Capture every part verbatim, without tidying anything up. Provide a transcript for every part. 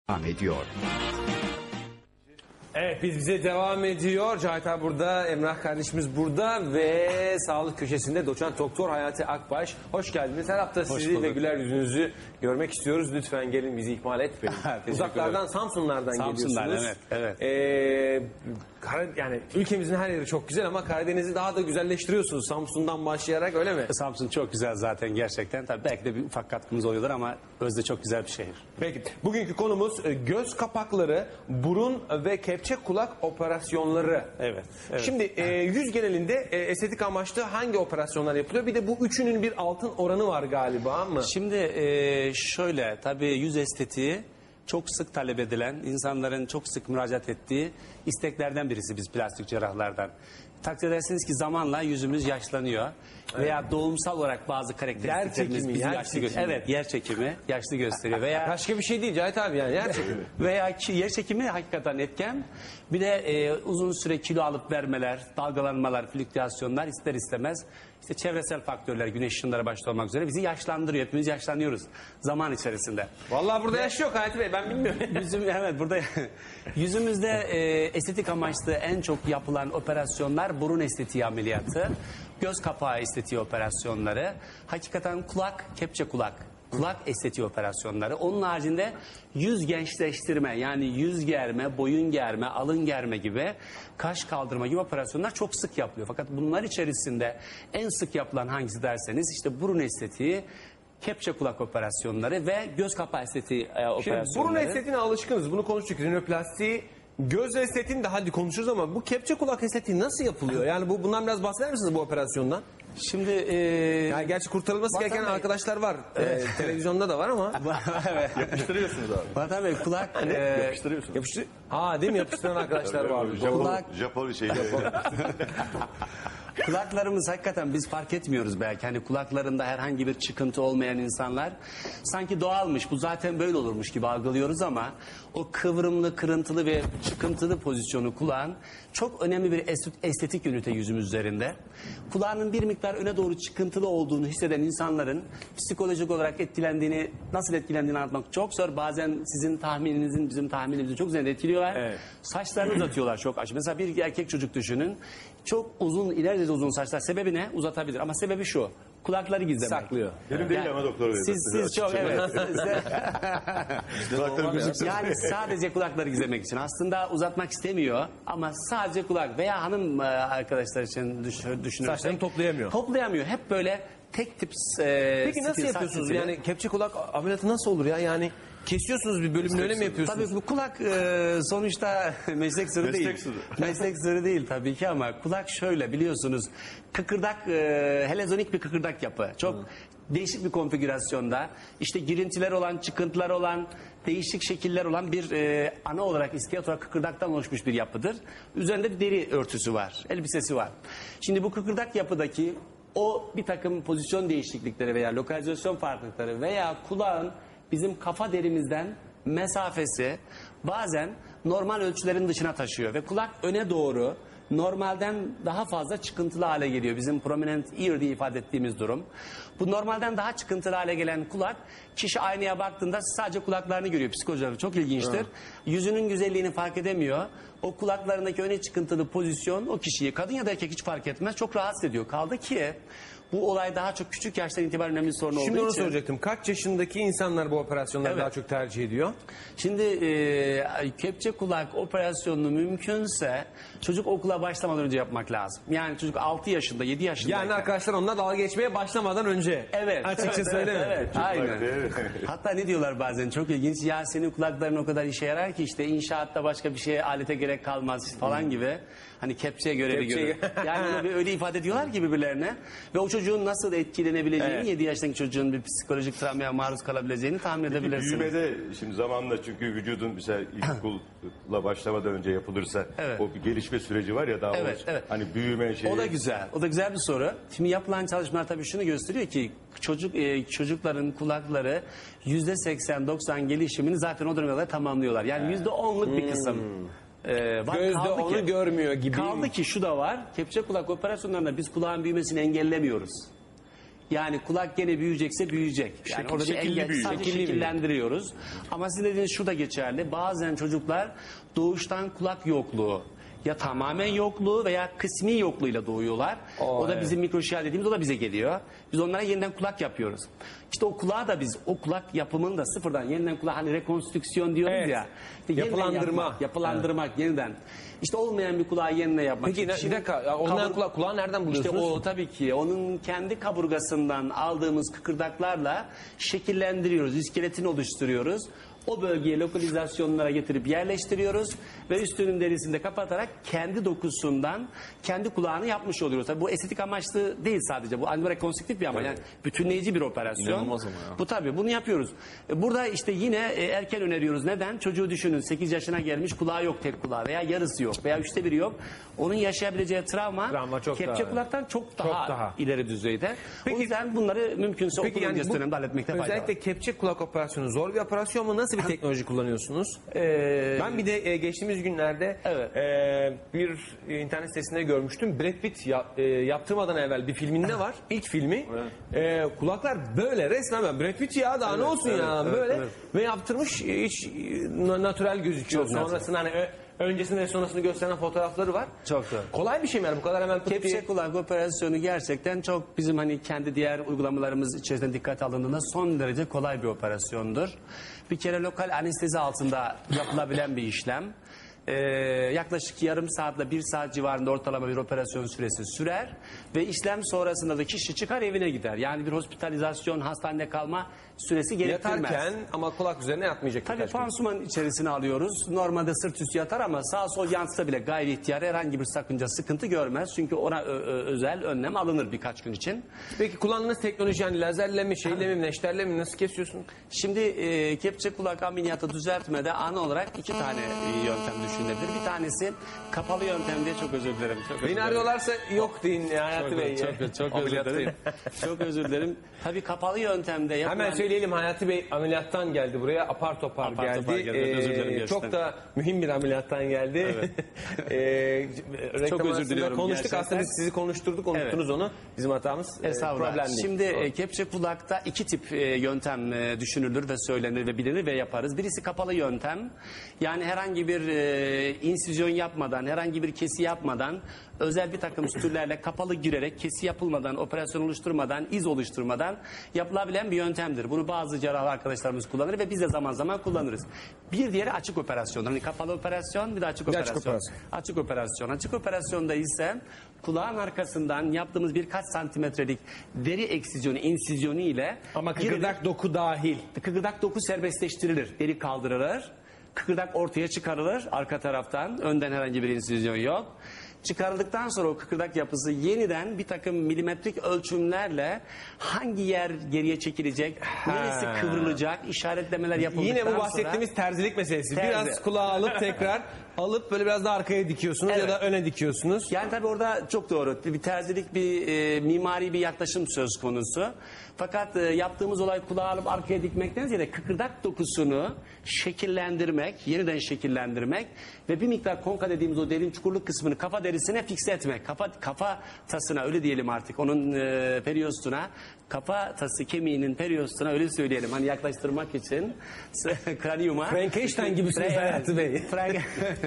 devam ediyor. Evet, biz bize devam ediyor. Cahit abi burada, Emrah kardeşimiz burada ve sağlık köşesinde doçent doktor Hayati Akbaş. Hoş geldiniz. Her hafta sizi bulduk. ve güler yüzünüzü görmek istiyoruz. Lütfen gelin, bizi ihmal etmeyin. Uzaklardan, Samsunlardan Samsun'dan, geliyorsunuz. evet, evet. Ee, Kara- yani ülkemizin her yeri çok güzel ama Karadeniz'i daha da güzelleştiriyorsunuz. Samsun'dan başlayarak, öyle mi? Samsun çok güzel zaten gerçekten. Tabii belki de bir ufak katkımız oluyordur ama Özde çok güzel bir şehir. Peki, bugünkü konumuz e, göz kapakları, burun ve kepçe kulak operasyonları. Evet, evet. Şimdi e, yüz genelinde e, estetik amaçlı hangi operasyonlar yapılıyor? Bir de bu üçünün bir altın oranı var galiba mı? Şimdi e, şöyle tabii yüz estetiği çok sık talep edilen, insanların çok sık müracaat ettiği isteklerden birisi biz plastik cerrahlardan. Takdir edersiniz ki zamanla yüzümüz yaşlanıyor. Veya doğumsal olarak bazı karakteristiklerimiz Yer çekimi, bizi yer yaşlı çekimi. gösteriyor. Evet, yer çekimi yaşlı gösteriyor. Veya Başka bir şey değil Cahit abi, yani yer çekimi. Veya ki yer çekimi hakikaten etken. Bir de e, uzun süre kilo alıp vermeler, dalgalanmalar, flüktiyasyonlar ister istemez işte çevresel faktörler, güneş ışınları başta olmak üzere bizi yaşlandırıyor. Hepimiz yaşlanıyoruz zaman içerisinde. Vallahi burada yaş yok Hayati Bey, ben bilmiyorum. Yüzüm, evet burada yüzümüzde e, estetik amaçlı en çok yapılan operasyonlar burun estetiği ameliyatı, göz kapağı estetiği operasyonları, hakikaten kulak, kepçe kulak. Kulak estetiği operasyonları. Onun haricinde yüz gençleştirme, yani yüz germe, boyun germe, alın germe gibi, kaş kaldırma gibi operasyonlar çok sık yapılıyor. Fakat bunlar içerisinde en sık yapılan hangisi derseniz işte burun estetiği, kepçe kulak operasyonları ve göz kapağı estetiği e, Şimdi operasyonları. burun estetiğine alışkınız, bunu konuştuk. Rinoplasti, göz estetiğini de hadi konuşuruz ama bu kepçe kulak estetiği nasıl yapılıyor? Yani bu bundan biraz bahseder misiniz, bu operasyondan? Şimdi e, Yani gerçi kurtarılması Vatan gereken Bey- arkadaşlar var. Ee, televizyonda da var ama. evet. Yapıştırıyorsunuz abi. Vatan Bey kulak e, Yapıştırıyorsunuz. Yapıştır. Ha, değil mi? Yapıştıran arkadaşlar var. Japon, Kulak- Japon şeyi. kulaklarımız hakikaten biz fark etmiyoruz belki. Hani kulaklarında herhangi bir çıkıntı olmayan insanlar sanki doğalmış, bu zaten böyle olurmuş gibi algılıyoruz ama o kıvrımlı, kırıntılı ve çıkıntılı pozisyonu kulağın çok önemli bir est- estetik ünite yüzümüz üzerinde. Kulağının bir miktar öne doğru çıkıntılı olduğunu hisseden insanların psikolojik olarak etkilendiğini, nasıl etkilendiğini anlatmak çok zor. Bazen sizin tahmininizin bizim tahminimizin çok üzerinde etkiliyorlar. Evet. Saçlarını uzatıyorlar çok açık. Mesela bir erkek çocuk düşünün. Çok uzun, ileride de uzun saçlar. Sebebi ne? Uzatabilir. Ama sebebi şu. Kulakları gizlemek. Saklıyor. Benim değil ama doktor bey. Siz, siz çok evet. Kulaklarım gözüksün. Yani sadece kulakları gizlemek için. Aslında uzatmak istemiyor ama sadece kulak veya hanım e, arkadaşlar için düş, düşünürsek. Saçlarını toplayamıyor. Toplayamıyor. Hep böyle tek tip e, Peki nasıl stil, saç yapıyorsunuz? stili. Yani kepçe kulak ameliyatı nasıl olur ya? Yani kesiyorsunuz bir bölümünü, öyle mi yapıyorsunuz? Tabii bu kulak e, sonuçta meslek sırrı değil. Meslek sırrı. Meslek sırrı değil tabii ki ama kulak şöyle biliyorsunuz. Kıkırdak, e, helezonik bir kıkırdak yapı. Çok değişik bir konfigürasyonda. İşte girintiler olan, çıkıntılar olan, değişik şekiller olan bir e, ana olarak iskelet olarak kıkırdaktan oluşmuş bir yapıdır. Üzerinde bir deri örtüsü var, elbisesi var. Şimdi bu kıkırdak yapıdaki o bir takım pozisyon değişiklikleri veya lokalizasyon farklılıkları veya kulağın bizim kafa derimizden mesafesi bazen normal ölçülerin dışına taşıyor ve kulak öne doğru normalden daha fazla çıkıntılı hale geliyor. Bizim prominent ear diye ifade ettiğimiz durum. Bu normalden daha çıkıntılı hale gelen kulak, kişi aynaya baktığında sadece kulaklarını görüyor. Psikolojik çok ilginçtir. Yüzünün güzelliğini fark edemiyor. O kulaklarındaki öne çıkıntılı pozisyon o kişiyi, kadın ya da erkek hiç fark etmez, çok rahatsız ediyor. Kaldı ki bu olay daha çok küçük yaştan itibaren önemli bir sorun Şimdi olduğu onu için. soracaktım. Kaç yaşındaki insanlar bu operasyonları Evet. daha çok tercih ediyor? Şimdi e, kepçe kulak operasyonunu mümkünse çocuk okula başlamadan önce yapmak lazım. Yani çocuk altı yaşında, yedi yaşında. Yani arkadaşlar onlar dalga geçmeye başlamadan önce. Evet. Açıkça evet, söyleme. Evet, evet, aynen. Evet. Hatta ne diyorlar bazen çok ilginç. Ya senin kulakların o kadar işe yarar ki işte inşaatta başka bir şeye, alete gerek kalmaz falan gibi. Hani kepçeye görevi Kepçeye- görür. Yani öyle, öyle ifade ediyorlar ki birbirlerine. Ve o çocuğun nasıl etkilenebileceğini, Evet. yedi yaşındaki çocuğun bir psikolojik travmaya maruz kalabileceğini tahmin edebilirsiniz. Büyümede şimdi zamanla çünkü vücudun mesela ilkokulla başlamadan önce yapılırsa Evet. o bir gelişme süreci var ya daha Evet, o, evet. hani büyüme şeyi. O da güzel. O da güzel bir soru. Şimdi yapılan çalışmalar tabii şunu gösteriyor ki çocuk e, çocukların kulakları yüzde seksen doksan gelişimini zaten o dönemde tamamlıyorlar. Yani yüzde onluk bir kısım. Ee, var. Gözde Kaldı onu ki- görmüyor gibi. Kaldı ki şu da var. Kepçe kulak operasyonlarında biz kulağın büyümesini engellemiyoruz. Yani kulak gene büyüyecekse büyüyecek. Yani Şekil- orada bir şekilli engel, büyüyecek. sadece Şekilli şekillendiriyoruz. Ama sizin dediğiniz şu da geçerli. Bazen çocuklar doğuştan kulak yokluğu ya tamamen yokluğu veya kısmi yokluğuyla doğuyorlar. Oo, o da evet. bizim mikroşial dediğimiz, o da bize geliyor. Biz onlara yeniden kulak yapıyoruz. İşte o kulağı da biz, o kulak yapımını da sıfırdan yeniden kulak, hani rekonstrüksiyon diyoruz Evet. ya. İşte yeniden Yapılandırma. yapmak, yapılandırmak yeniden. İşte olmayan bir kulağı yeniden yapmak. Peki ne- bir Şimdi dakika. Ya Ondan kabur- kulağı, kulağı nereden İşte buluyorsunuz? o tabii ki onun kendi kaburgasından aldığımız kıkırdaklarla şekillendiriyoruz, iskeletini oluşturuyoruz. O bölgeye lokalizasyonlara getirip yerleştiriyoruz ve üstünün derisini de kapatarak kendi dokusundan kendi kulağını yapmış oluyoruz. Tabii bu estetik amaçlı değil sadece. Bu aynı rekonstrüktif bir amaç. Yani bütünleyici bir operasyon. İnanılmaz ama ya. Bu tabii, bunu yapıyoruz. E, Burada işte yine e, erken öneriyoruz. Neden? Çocuğu düşünün, sekiz yaşına gelmiş, kulağı yok, tek kulağı veya yarısı yok veya üçte biri yok. Onun yaşayabileceği travma, Travma çok kepçe daha- kulaktan çok daha, daha. ileri düzeyde. Peki- o yüzden bunları mümkünse Peki okul yani öncesi bu, dönemde halletmekte fayda var. özellikle kepçe kulak operasyonu zor bir operasyon mu? Nasıl bir teknoloji kullanıyorsunuz? Ee, Ben bir de e, geçtiğimiz günlerde Evet. e, bir internet sitesinde görmüştüm. Brad Pitt ya- e, yaptırmadan evvel bir filminde var. İlk filmi. E, kulaklar böyle resmen ben Brad Pitt ya daha ne olsun evet, ya evet, böyle evet. ve yaptırmış e, hiç e, na- natürel gözüküyor. Çok natural. Sonrasında hani ö- öncesinde ve sonrasını gösteren fotoğrafları var. Çok doğru. Kolay bir şey mi yani bu kadar hemen pıt Kepçe diye- kulak operasyonu gerçekten çok bizim hani kendi diğer uygulamalarımız içerisinde dikkat alındığında son derece kolay bir operasyondur. Bir kere lokal anestezi altında yapılabilen bir işlem. Ee, yaklaşık yarım saatle bir saat civarında ortalama bir operasyon süresi sürer ve işlem sonrasında da kişi çıkar evine gider. Yani bir hospitalizasyon, hastanede kalma süresi gerektirmez. yatarken ama kulak üzerine yatmayacak. Tabii birkaç gün. pansuman içerisine alıyoruz. Normalde sırt üstü yatar ama sağ sol yansısa bile gayri ihtiyari herhangi bir sakınca, sıkıntı görmez. Çünkü ona ö- ö- özel önlem alınır birkaç gün için. Peki kullandığınız teknoloji yani lazerle mi, şeyle mi, neşterle mi nasıl kesiyorsun? Şimdi e, kepçe kulak ameliyatı düzeltmede ana olarak iki tane e, yöntem düşünülebilir. Bir tanesi kapalı yöntem diye, çok özür dilerim. Çok özür Beni dilerim. arıyorlarsa yok deyin Hayati Çok, Bey. çok, çok, çok özür Ameliyattayım. dilerim. Çok özür dilerim. Tabii kapalı yöntemde yapılan... Hemen söyleyelim Hayati Bey ameliyattan geldi buraya apar topar Apar geldi. topar geldi, evet, özür dilerim Ee, gerçekten. çok da mühim bir ameliyattan geldi. Ee, reklam Çok özür arasında diliyorum Konuştuk gerçekten. aslında biz sizi konuşturduk unuttunuz onu. Bizim hatamız e, Estağfurullah. problem değil. Şimdi e, kepçe kulakta iki tip e, yöntem e, düşünülür ve söylenir ve bilinir ve yaparız. Birisi kapalı yöntem. Yani herhangi bir e, insüzyon yapmadan, herhangi bir kesi yapmadan, özel bir takım stüllerle kapalı girerek, kesi yapılmadan, operasyon oluşturmadan, iz oluşturmadan yapılabilen bir yöntemdir. Bunu bazı cerrah arkadaşlarımız kullanır ve biz de zaman zaman kullanırız. Bir diğeri açık operasyon. Hani kapalı operasyon, bir de açık Bir de operasyon. açık operasyon. Açık operasyon. Açık operasyonda ise kulağın arkasından yaptığımız birkaç santimetrelik deri eksizyonu, insizyonu ile Ama girerek- kıkırdak doku dahil. kıkırdak doku serbestleştirilir. Deri kaldırılır. Kıkırdak ortaya çıkarılır arka taraftan. Önden herhangi bir insizyon yok. Çıkarıldıktan sonra o kıkırdak yapısı yeniden bir takım milimetrik ölçümlerle hangi yer geriye çekilecek, neresi kıvrılacak, işaretlemeler yapıldıktan Yine bu sonra... bahsettiğimiz terzilik meselesi. Terzi. Biraz kulağı alıp tekrar alıp böyle biraz daha arkaya dikiyorsunuz ya Evet. da öne dikiyorsunuz. Yani tabii orada çok doğru. Bir terzilik, bir e, mimari bir yaklaşım söz konusu. Fakat e, yaptığımız olay kulağı alıp arkaya dikmekten ziyade kıkırdak dokusunu şekillendirmek, yeniden şekillendirmek ve bir miktar konka dediğimiz o derin çukurluk kısmını kafa derisine fikse etmek. Kafa, kafa tasına öyle diyelim artık, onun e, periyostuna, kafa tası kemiğinin periyostuna öyle söyleyelim. Hani yaklaştırmak için kraniuma. Frankenstein gibisiniz Fra- Hayati Bey. Frank-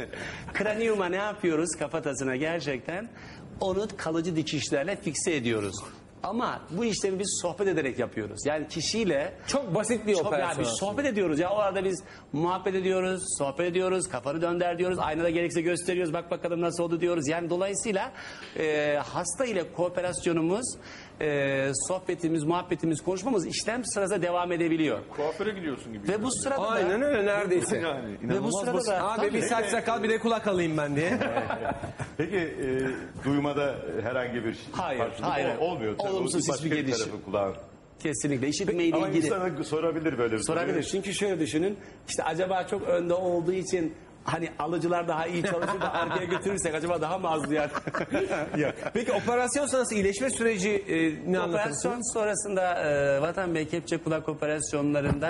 Kraniuma ne yapıyoruz kafatasına gerçekten? Onu kalıcı dikişlerle fikse ediyoruz. Ama bu işlemi biz sohbet ederek yapıyoruz. Yani kişiyle Çok basit bir çok operasyon. ya biz aslında. sohbet ediyoruz. Ya o arada biz muhabbet ediyoruz, sohbet ediyoruz, kafanı dönder diyoruz, aynada gerekse gösteriyoruz, bak bakalım nasıl oldu diyoruz. Yani dolayısıyla e, hasta ile kooperasyonumuz, e, sohbetimiz, muhabbetimiz, konuşmamız işlem sırasında devam edebiliyor. Kuaföre gidiyorsun gibi. Ve bu sırada Aynen da öyle neredeyse. yani ve bu inanılmaz sırada basit. da Abi bir saç sakal bir de kulak alayım ben diye. Peki e, duymada herhangi bir Hayır, karşılık hayır. ol- olmuyor. Tabii Olumsuz o başka hiçbir bir gelişim. tarafı kulağın. kesinlikle işitme ile Ama ilgili. insana sorabilir böyle bir Sorabilir. soruyu. Çünkü şöyle düşünün. İşte acaba çok önde olduğu için hani alıcılar daha iyi çalışır da arkaya götürürsek acaba daha mı az duyar? Yok. Peki operasyon sonrası iyileşme süreci e, ne anlatırsınız? Operasyon sonrasında e, Vatan Bey kepçe kulak operasyonlarında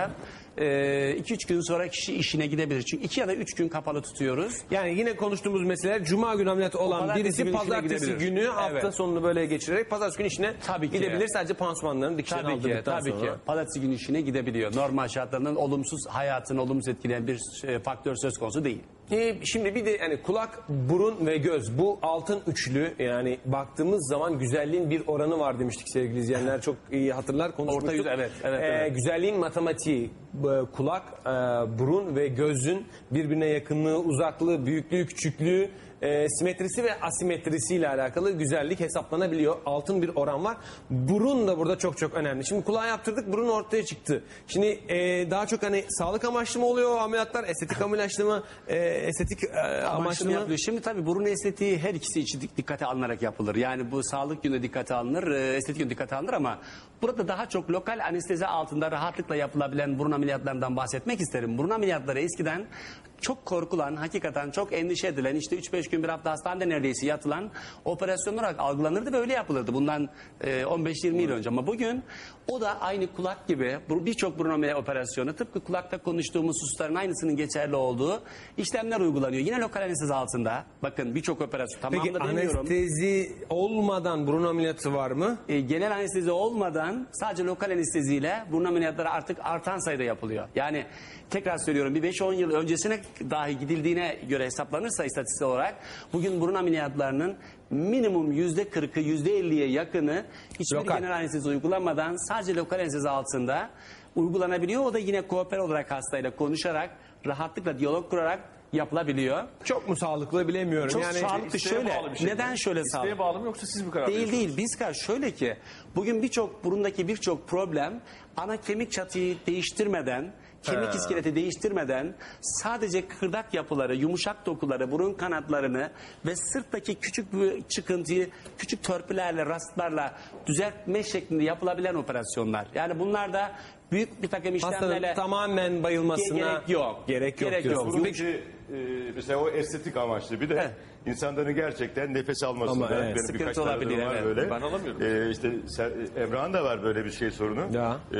iki üç gün sonra kişi işine gidebilir. Çünkü iki ya da üç gün kapalı tutuyoruz. Yani yine konuştuğumuz meseleler cuma günü ameliyat olan pazartesi birisi günü işine pazartesi gidebilir. günü hafta Evet. sonunu böyle geçirerek pazartesi günü işine Tabii ki. gidebilir. Sadece pansumanların dikişlerini Tabii ki, aldırdıktan tabii sonra. ki. Pazartesi günü işine gidebiliyor. Normal şartlarından olumsuz hayatını olumsuz etkileyen bir e, faktör söz konusu değil. Ee, şimdi bir de hani kulak, burun ve göz bu altın üçlü yani baktığımız zaman güzelliğin bir oranı var demiştik sevgili izleyenler çok iyi hatırlar konuşmuştuk. Orta yüz, evet, evet, Ee, evet. Güzelliğin matematiği e, kulak, e, burun ve gözün birbirine yakınlığı, uzaklığı, büyüklüğü, küçüklüğü, e, simetrisi ve asimetrisiyle alakalı güzellik hesaplanabiliyor. Altın bir oran var. Burun da burada çok çok önemli. Şimdi kulağı yaptırdık, burun ortaya çıktı. Şimdi e, daha çok hani sağlık amaçlı mı oluyor o ameliyatlar, estetik amaçlı mı, e, estetik e, amaçlı Amaçlı mı? yapılıyor. Şimdi tabii burun estetiği her ikisi için dik- dikkate alınarak yapılır. Yani bu sağlık yönü dikkate alınır, e, estetik yönü dikkate alınır ama burada daha çok lokal anestezi altında rahatlıkla yapılabilen burun ameliyatlarından bahsetmek isterim. Burun ameliyatları eskiden çok korkulan, hakikaten çok endişe edilen, işte üç beş gün bir hafta hastanede neredeyse yatılan operasyon olarak algılanırdı ve öyle yapılırdı bundan e, on beş yirmi yıl önce. Ama bugün o da aynı kulak gibi bu- birçok burun ameliyat operasyonu tıpkı kulakta konuştuğumuz hususların aynısının geçerli olduğu işlemler uygulanıyor. Yine lokal anestezi altında. Bakın birçok operasyon Peki tamamını demiyorum. anestezi olmadan burun ameliyatı var mı? E, genel anestezi olmadan sadece lokal anesteziyle burun ameliyatları artık artan sayıda yapılıyor. Yani tekrar söylüyorum bir beş on yıl öncesine dahi gidildiğine göre hesaplanırsa istatistik olarak bugün burun ameliyatlarının minimum yüzde kırkı yüzde elliye yakını hiçbir Lokal. genel anestezi uygulanmadan sadece lokal anestezi altında uygulanabiliyor. O da yine kooper olarak hastayla konuşarak rahatlıkla diyalog kurarak yapılabiliyor. Çok mu sağlıklı bilemiyorum. Çok yani sağlıklı. İsteğe Şöyle, bağlı bir şey neden mi? şöyle İsteğe sağlıklı? bağlı mı yoksa siz mi karar Değil veriyorsunuz? değil. Biz kar şöyle ki bugün birçok burundaki birçok problem ana kemik çatıyı değiştirmeden, kemik He. iskeleti değiştirmeden sadece kıkırdak yapıları, yumuşak dokuları, burun kanatlarını ve sırttaki küçük bir çıkıntıyı küçük törpülerle, rastlarla düzeltme şeklinde yapılabilen operasyonlar. Yani bunlar da büyük bir takım işlemlerle hastanın tamamen bayılmasına gerek yok. Gerek yok. Gerek diyorsun. yok. Bunun Peki, için, e, mesela o estetik amaçlı bir de Evet. insanların gerçekten nefes almasında Ama evet, benim sıkıntı birkaç tane olabilir, durum var evet. böyle. Ben alamıyorum. E, işte Ser- Emrah'ın da var böyle bir şey sorunu. Ya. E,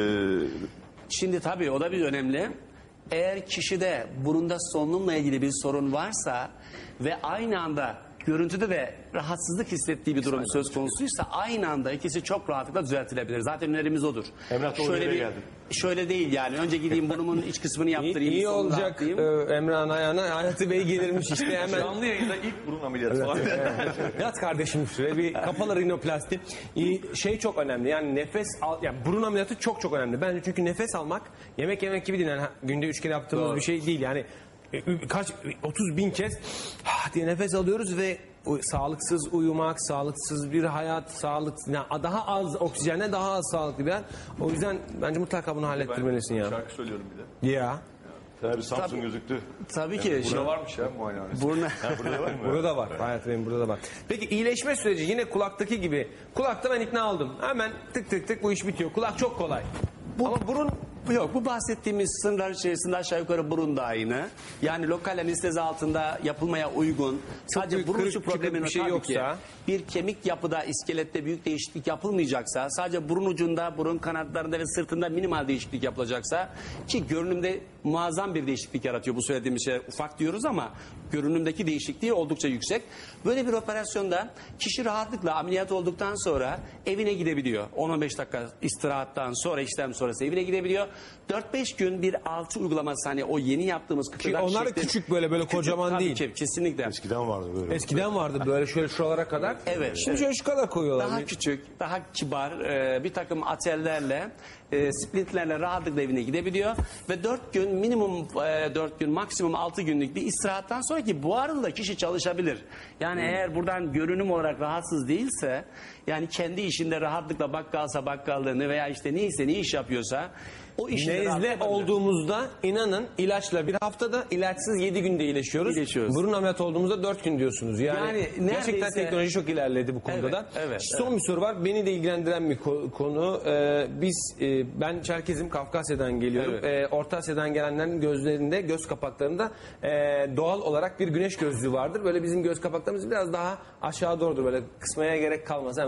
Şimdi tabii o da bir önemli. Eğer kişide burunda solunumla ilgili bir sorun varsa ve aynı anda görüntüde de rahatsızlık hissettiği bir durum söz konusuysa aynı anda ikisi çok rahatlıkla düzeltilebilir. Zaten önerimiz odur. Emrah da o şöyle yere bir, geldi. şöyle değil yani. Önce gideyim burnumun iç kısmını iyi, yaptırayım. iyi solunu olacak rahatlayayım. e, Emrah'ın ayağına Hayati Bey gelirmiş işte hemen. Canlı yayında ilk burun ameliyatı falan. Yat kardeşim şuraya bir kapalı rinoplasti. İyi, şey çok önemli yani nefes al, yani burun ameliyatı çok çok önemli. Bence çünkü nefes almak yemek yemek gibi değil. Yani günde üç kere yaptığımız Doğru. bir şey değil. Yani e, kaç otuz bin kez ah diye nefes alıyoruz ve o sağlıksız uyumak, sağlıksız bir hayat, sağlık yani daha az oksijenle daha az sağlıklı bir hayat. O yüzden bence mutlaka bunu hallettirmelisin ya. Şarkı söylüyorum bir de. Ya. Tabii Samsun Tabii. gözüktü. Tabii ki. Burada Şimdi, varmış ya muayenehanesi. burnu, Burada var mı? Burada da var. Hayat Bey'in burada da var. Peki iyileşme süreci yine kulaktaki gibi. Kulakta ben ikna oldum. Hemen tık tık tık bu iş bitiyor. Kulak çok kolay. Ama burun Yok bu bahsettiğimiz sınırlar içerisinde aşağı yukarı burun da aynı. Yani lokal anestezi altında yapılmaya uygun. Sadece büyük burun kırık uçu çıkık problemin bir şey tabii ki yoksa. bir kemik yapıda iskelette büyük değişiklik yapılmayacaksa sadece burun ucunda burun kanatlarında ve sırtında minimal değişiklik yapılacaksa ki görünümde muazzam bir değişiklik yaratıyor bu söylediğimiz şey ufak diyoruz ama görünümdeki değişikliği oldukça yüksek. Böyle bir operasyonda kişi rahatlıkla ameliyat olduktan sonra evine gidebiliyor. on on beş dakika istirahattan sonra işlem sonrası evine gidebiliyor. dört beş gün bir alçı uygulaması hani o yeni yaptığımız kıkırdak onlar da şekli- küçük böyle, böyle kocaman tabii değil. ki, kesinlikle. Eskiden vardı böyle. eskiden vardı böyle şöyle şuralara kadar. Evet, Şimdi evet. şöyle şu kadar koyuyorlar. Daha küçük, daha kibar e, bir takım atellerle, e, splitlerle rahatlıkla evine gidebiliyor. Ve dört gün minimum e, dört gün maksimum altı günlük bir istirahattan sonra ki bu arada kişi çalışabilir. Yani eğer buradan görünüm olarak rahatsız değilse yani kendi işinde rahatlıkla bakkalsa bakkallığını veya işte neyse ne iş yapıyorsa o işinde Nezle rahatlıkla yapabilir. olduğumuzda inanın ilaçla bir haftada ilaçsız yedi günde iyileşiyoruz. İyileşiyoruz. Burun ameliyatı olduğumuzda dört gün diyorsunuz. Yani, Yani gerçekten neredeyse- teknoloji çok ilerledi bu konuda Evet, da. evet, Son bir soru var. Beni de ilgilendiren bir ko- konu. Ee, biz e, ben Çerkezim, Kafkasya'dan geliyorum. Evet. Ee, Orta Asya'dan gelenlerin gözlerinde, göz kapaklarında e, doğal olarak bir güneş gözlüğü vardır. Böyle bizim göz kapaklarımız biraz daha aşağı doğrudur. Böyle kısmaya gerek kalmaz. Hemen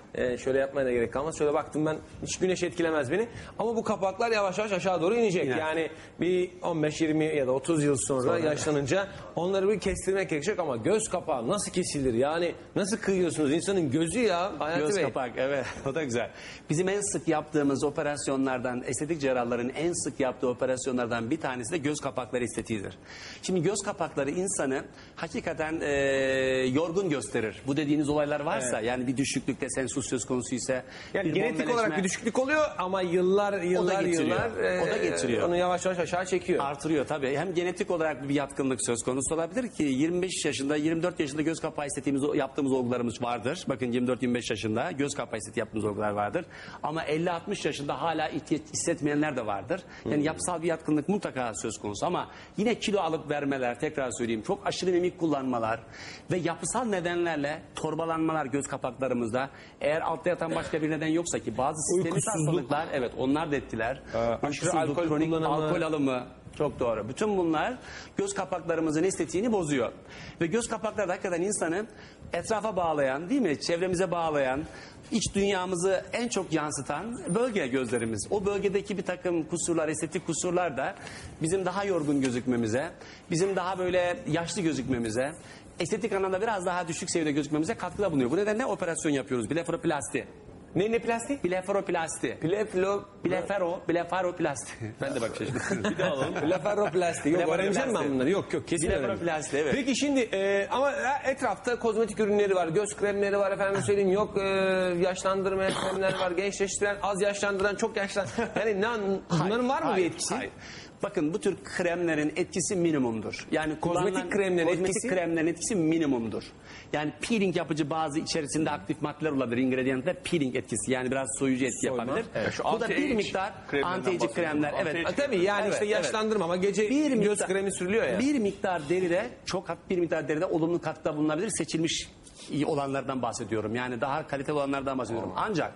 Ee, şöyle yapmaya da gerek kalmaz. Şöyle baktım ben, hiç güneş etkilemez beni. Ama bu kapaklar yavaş yavaş aşağı doğru inecek. İner. Yani bir on beş yirmi ya da otuz yıl sonra, yaşlanınca onları bir kestirmek gerekecek ama göz kapağı nasıl kesilir? Yani nasıl kıyıyorsunuz? İnsanın gözü ya Hayati Göz Bey. kapak, evet, o da güzel. Bizim en sık yaptığımız operasyonlardan, estetik cerrahların en sık yaptığı operasyonlardan bir tanesi de göz kapakları estetiğidir. Şimdi göz kapakları insanı hakikaten e, yorgun gösterir. Bu dediğiniz olaylar varsa, yani bir düşüklükte sensus söz konusu ise, Yani bir genetik bombeleşme- olarak bir düşüklük oluyor ama yıllar yıllar getiriyor. yıllar O da getiriyor. onu yavaş yavaş aşağı çekiyor. Artırıyor tabii. Hem genetik olarak bir yatkınlık söz konusu olabilir ki yirmi beş yaşında, yirmi dört yaşında göz kapağı estetiğimiz, yaptığımız olgularımız vardır. Bakın yirmi dört yirmi beş yaşında göz kapağı estetiği yaptığımız olgular vardır. Ama elli altmış yaşında hala ihtiyaç hissetmeyenler de vardır. Yani yapısal bir yatkınlık mutlaka söz konusu ama yine kilo alıp vermeler, tekrar söyleyeyim, çok aşırı mimik kullanmalar ve yapısal nedenlerle torbalanmalar göz kapaklarımızda, eğer altta yatan başka bir neden yoksa ki bazı sistemik Uykusuzluk. hastalıklar, evet, onlar da etkiler. aşırı Uykusuzluk, alkol kronik kullanımı. alkol alımı, çok doğru. Bütün bunlar göz kapaklarımızın estetiğini bozuyor. Ve göz kapakları da hakikaten insanı etrafa bağlayan, değil mi? Çevremize bağlayan, iç dünyamızı en çok yansıtan bölge gözlerimiz. O bölgedeki bir takım kusurlar, estetik kusurlar da bizim daha yorgun gözükmemize, bizim daha böyle yaşlı gözükmemize, estetik anlamda biraz daha düşük seviyede gözükmemize katkıda bulunuyor. Bu nedenle operasyon yapıyoruz. Blefaroplasti. Ne ne plastik? Blefaroplasti. Pleflo Blefaro, blefaroplasti. Ben de bak şaşırdım. Bir daha alalım. Blefaroplasti. Yok öğreneceğim ben Blefaroplasti. bunları. Yok yok kesin öğreneceğim. Blefaroplasti, evet. Peki şimdi e, ama etrafta kozmetik ürünleri var, göz kremleri var, efendim söyleyeyim, yok e, yaşlandırmayan kremler var, gençleştiren, az yaşlandıran, çok yaşlandıran. Yani ne, bunların var mı Hayır, bir etkisi? hayır. Bakın bu tür kremlerin etkisi minimumdur. Yani Kozmetik kullanılan- kremlerin kozmetik etkisi? kremlerin etkisi minimumdur. Yani peeling yapıcı bazı içerisinde aktif maddeler olabilir. Ingredientler peeling etkisi, yani biraz soyucu etki Soyma. yapabilir. Evet, şu Bu da bir anti-age miktar kremlerinden anti-age bahsediyorum. kremler. Evet. Anti-age Ha, tabii yani Evet, işte evet. yaşlandırma ama gece Bir göz miktar- kremi sürülüyor ya. Bir miktar deride, çok hafif bir miktar deride olumlu katkıda bulunabilir. Seçilmiş iyi olanlardan bahsediyorum. Yani daha kaliteli olanlardan bahsediyorum. Ancak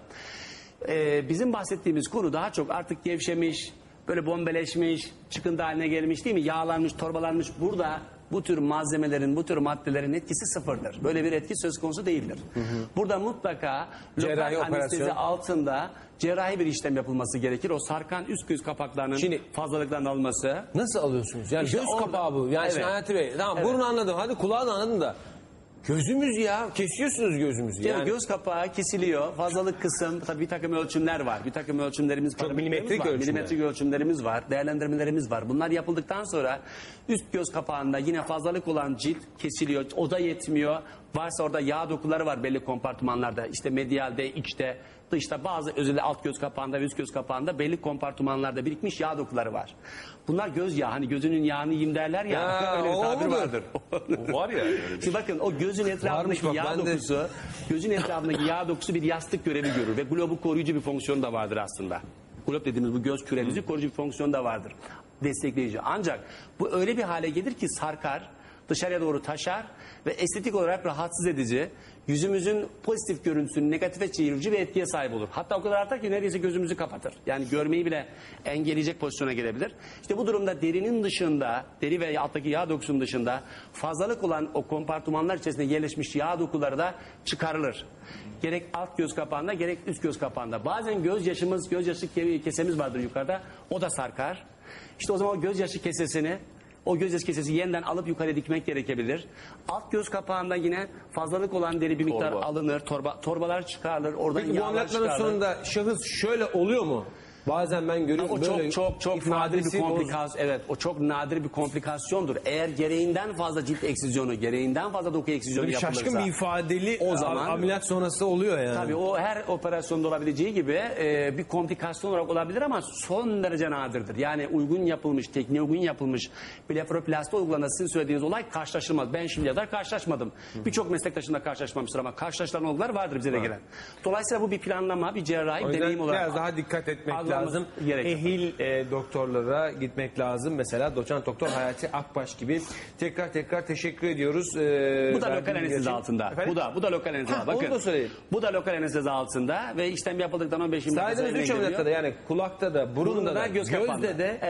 e, bizim bahsettiğimiz konu daha çok artık gevşemiş, böyle bombeleşmiş, çıkıntı haline gelmiş, değil mi? Yağlanmış, torbalanmış. Burada bu tür malzemelerin, bu tür maddelerin etkisi sıfırdır. Böyle bir etki söz konusu değildir. Burada mutlaka Cerrahi lokal anestezi operasyon. altında cerrahi bir işlem yapılması gerekir. O sarkan üst göz kapaklarının Şimdi- fazlalıktan alması. Nasıl alıyorsunuz? Yani İşte göz orada- kapağı bu. Yani Evet. şimdi Hayati Bey, tamam Evet. burnu anladım, hadi kulağı da anladım da. Gözümüz ya, kesiyorsunuz gözümüzü. Yani Yani göz kapağı kesiliyor. Fazlalık kısım, tabii bir takım ölçümler var. Bir takım ölçümlerimiz, parametrelerimiz milimetrik var. ölçümler. Milimetrik ölçümlerimiz var. Değerlendirmelerimiz var. Bunlar yapıldıktan sonra üst göz kapağında yine fazlalık olan cilt kesiliyor. O da yetmiyor. Varsa orada yağ dokuları var belli kompartımanlarda. İşte medialde, içte, dışta, bazı özellikle alt göz kapağında ve üst göz kapağında belli kompartımanlarda birikmiş yağ dokuları var. Bunlar göz yağı. Hani gözünün yağını yiyeyim derler ya. Ya, öyle bir o tabir mudur? vardır. O var ya. öyle bir Şimdi bakın o gözün etrafındaki bak, yağ ben de- dokusu, gözün etrafındaki yağ dokusu bir yastık görevi görür ve globu koruyucu bir fonksiyonu da vardır aslında. Glob dediğimiz bu göz küremizi koruyucu bir fonksiyonu da vardır. Destekleyici. Ancak bu öyle bir hale gelir ki sarkar, dışarıya doğru taşar ve estetik olarak rahatsız edici, yüzümüzün pozitif görüntüsünü negatife çevirici bir etkiye sahip olur. Hatta o kadar artar ki neredeyse gözümüzü kapatır. Yani görmeyi bile engelleyecek pozisyona gelebilir. İşte bu durumda derinin dışında, deri ve alttaki yağ dokusunun dışında fazlalık olan o kompartımanlar içerisinde yerleşmiş yağ dokuları da çıkarılır. Gerek alt göz kapağında gerek üst göz kapağında. Bazen gözyaşımız, gözyaşı ke- kesemiz vardır yukarıda. O da sarkar. İşte o zaman o gözyaşı kesesini, o gözyaşı kesesi yeniden alıp yukarı dikmek gerekebilir. Alt göz kapağında yine fazlalık olan deri bir miktar Torba. alınır. Torba, torbalar çıkarılır. Oradan peki bu yağlar ameliyatların çıkarılır. sonunda şahıs şöyle oluyor mu? Bazen ben görüyorum O böyle çok çok çok nadir bir ifadesi boz- komplikasyon. Evet, o çok nadir bir komplikasyondur. Eğer gereğinden fazla cilt eksizyonu, gereğinden fazla doku eksizyonu Bir yapılırsa. şaşkın bir ifadeli o o zaman- zaman ameliyat sonrası oluyor yani. Tabii o her operasyonda olabileceği gibi e, bir komplikasyon olarak olabilir ama son derece nadirdir. Yani uygun yapılmış, tekniğe uygun yapılmış blefaroplasti uygulanında sizin söylediğiniz olay karşılaşılmaz. Ben şimdiye kadar karşılaşmadım. Birçok meslektaşımla karşılaşmamıştır ama karşılaşılan olgular vardır bize de gelen. Dolayısıyla bu bir planlama, bir cerrahi O yüzden deneyim olarak. biraz daha dikkat etmek algılamamız lazım. gerekir. Ehil e, doktorlara gitmek lazım. Mesela doçent doktor Hayati Akbaş gibi. Tekrar tekrar teşekkür ediyoruz. Ee, Bu da verdiğiniz lokal anestezi için. altında. Efendim? Bu da bu da lokal anestezi. Ha, Bakın. onu da söyleyin. Bu da lokal anestezi altında ve işlem yapıldıktan on beş yirmi dakika Saydığınız sonra üç geliyor. ameliyatta da yani kulakta da, burunda Burunda da, göz gözde kapağında. de Evet.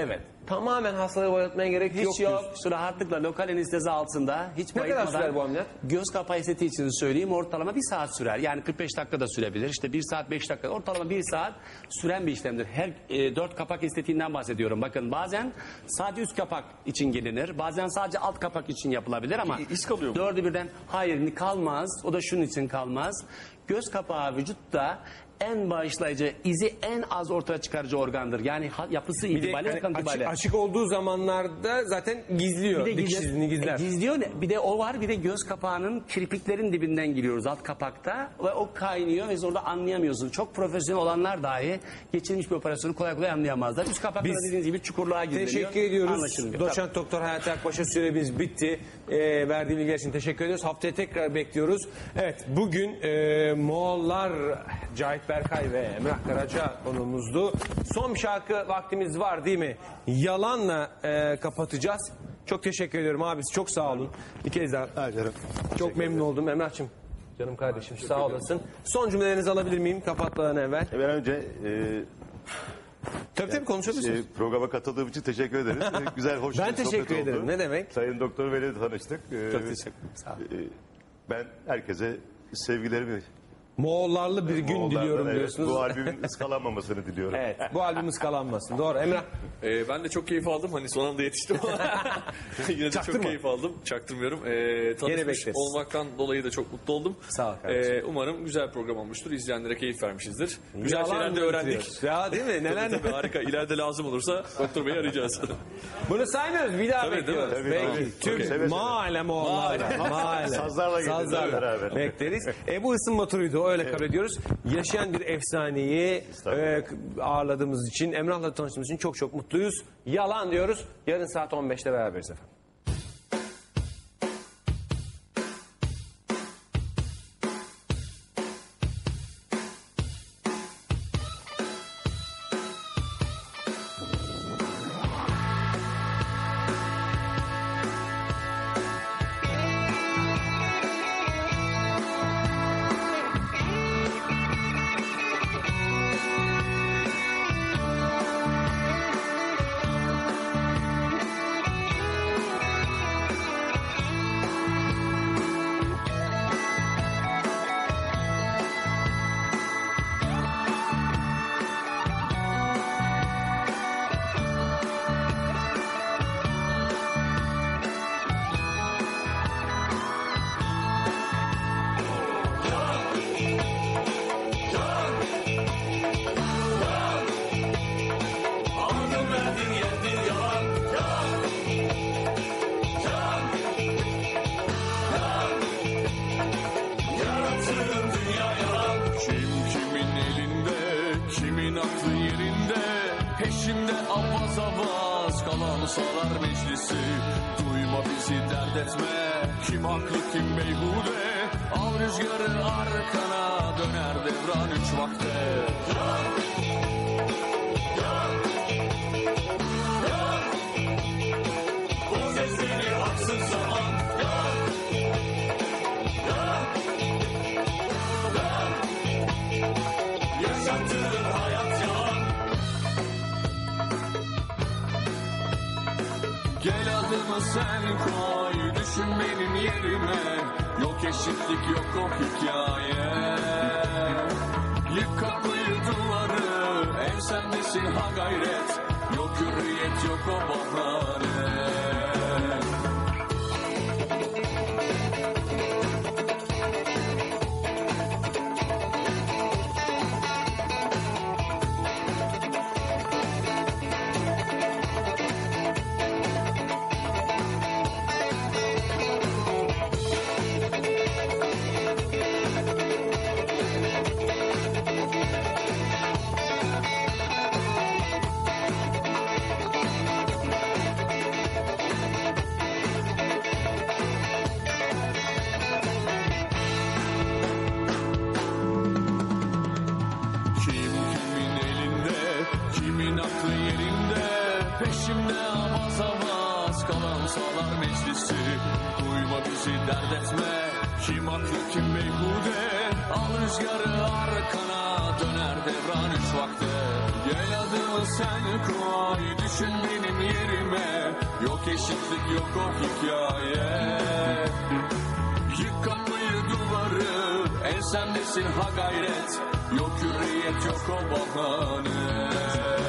Tamamen hastalığı bayıltmaya gerek Hiç yok. yok. diyorsun. Rahatlıkla lokal anestezi altında hiç Ne kadar bayılmadan. sürer bu ameliyat? Göz kapağı estetiği için söyleyeyim, ortalama bir saat sürer. Yani kırk beş dakika da sürebilir. İşte bir saat beş dakika, ortalama bir saat süren bir işlemdir. Her e, dört kapak estetiğinden bahsediyorum. Bakın bazen sadece üst kapak için gelinir. Bazen sadece alt kapak için yapılabilir ama İ- iz kalıyor mu? dördü birden hayır kalmaz. O da şunun için kalmaz. Göz kapağı vücutta en bağışlayıcı, izi en az ortaya çıkarıcı organdır. Yani ha- yapısı Bir de itibariyle, hani yakın açık, itibariyle. açık olduğu zamanlarda zaten gizliyor. Bir de Dikişsizliğini gizler. E, gizliyor ne? Bir de o var, bir de göz kapağının kirpiklerin dibinden giriyoruz alt kapakta ve o kaynıyor ve orada anlayamıyorsun. Çok profesyonel olanlar dahi geçirilmiş bir operasyonu kolay kolay anlayamazlar. Üst kapakta Biz dediğiniz gibi çukurluğa gizleniyor. Teşekkür ediyoruz. Anlaşılmıyor. Doçent Doktor Hayati Akbaş'a süremiz bitti. Ee, verdiği bilgiler için teşekkür ediyoruz. Haftaya tekrar bekliyoruz. Evet, bugün e, Moğollar Cahit Berkay ve Emrah Karaca konuğumuzdu. Son bir şarkı vaktimiz var değil mi? Yalanla e, kapatacağız. Çok teşekkür ediyorum abi. Çok sağ olun. Bir kez daha. Çok memnun oldum Emrah'cığım. Canım kardeşim sağ olasın. Son cümlelerinizi alabilir miyim kapatmadan evvel? Ben önce e, Tabii tabii konuşabilirsiniz. e, programa katıldığım için teşekkür ederim. E, Güzel, hoş Ben bir sohbet teşekkür ederim. oldu. Ne demek? Sayın Doktor Veli tanıştık. E, Çok teşekkür ederim. Sağ olun. e, Ben herkese sevgilerimi Moğollarlı bir gün Moğollardan, diliyorum evet, diyorsunuz. Bu albümün ıskalanmamasını diliyorum. Evet, bu albüm ıskalanmasın. Doğru. Emrah. Ee, ben de çok keyif aldım. Hani son anda yetiştim ama yine de Çaktırma. çok keyif aldım. Çaktırmıyorum. Ee, tanışmış bekleriz. olmaktan dolayı da çok mutlu oldum. Sağ ol kardeşim. Ee, umarım güzel program olmuştur. İzleyenlere keyif vermişizdir. Güzel Yalan şeyler de mı öğrendik. bitiriyoruz? Ya değil mi? Neler Tabii, tabii, harika. İleride lazım olursa Doktor Bey'i arayacağız. Bunu saymıyoruz. Bir daha Tabii, bekliyoruz. değil mi? Tabii, Belki. tabii. Tüm Okey, seve seve. mahalle Moğollarla. Mahalle. Sazlarla geliriz Sazlarla. beraber. Bekleriz. E, bu ısınma turuydu. Öyle kabul ediyoruz. Yaşayan bir efsaneyi e, ağırladığımız için, Emrah'la tanıştığımız için çok çok mutluyuz. Yalan diyoruz. Yarın saat on beşte beraberiz efendim. Kim kimin elinde, kimin aklı yerinde, peşimde avaz avaz kalan salar meclisi. Duyma bizi dert etme, kim haklı kim beyhude, al rüzgarı arkana, döner devran üç vakte. O sesini haksız zaman, yaşattığın hayat yalan. Gel adımı sen koy, düşün benim yerime. Yok eşitlik yok o hikaye. Yık kapıyı duvarı, ev sendesin ha gayret. Yok hürriyet yok o bahane. Kim kimin elinde, kimin aklı yerinde, peşimde avaz avaz kalan sağlar meclisi. Duyma bizi dert etme, kim haklı kim beyhude, al rüzgarı arkana, döner devran üç vakte. Gel adımı sen koy, düşün benim yerime. Yok eşitlik yok o hikaye. Yık kapıyı duvarı, ensemdesin ha gayret. Yok hürriyet yok o bahane.